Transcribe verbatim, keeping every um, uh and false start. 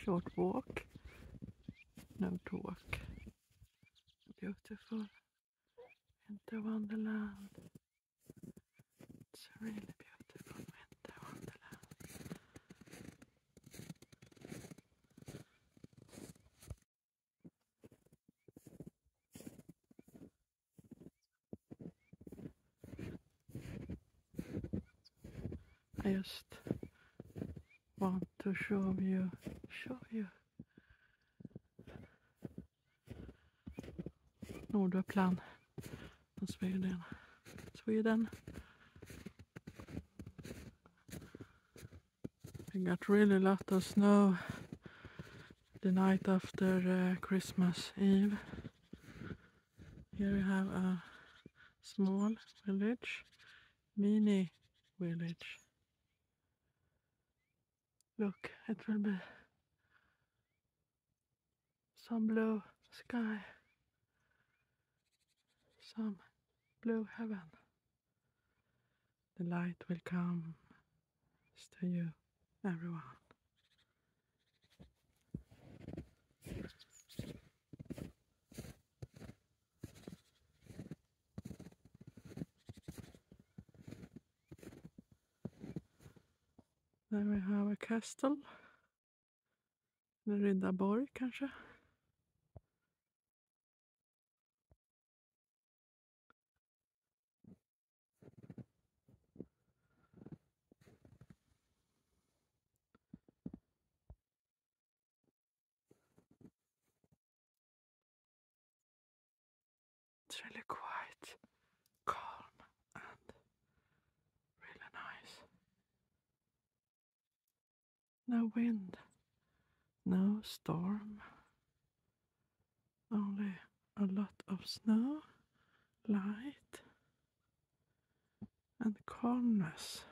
short walk, no talk. Beautiful winter wonderland. It's a really beautiful winter wonderland. I just want to show you, show you Norduppland in Sweden. Sweden. We got really lot of snow the night after uh, Christmas Eve. Here we have a small village, mini village. Look, it will be some blue sky, some blue heaven. The light will come to you, everyone. Then we have a castle. Riddarborg kanske. It's really quiet, calm, and really nice. No wind, no storm, only a lot of snow, light, and calmness.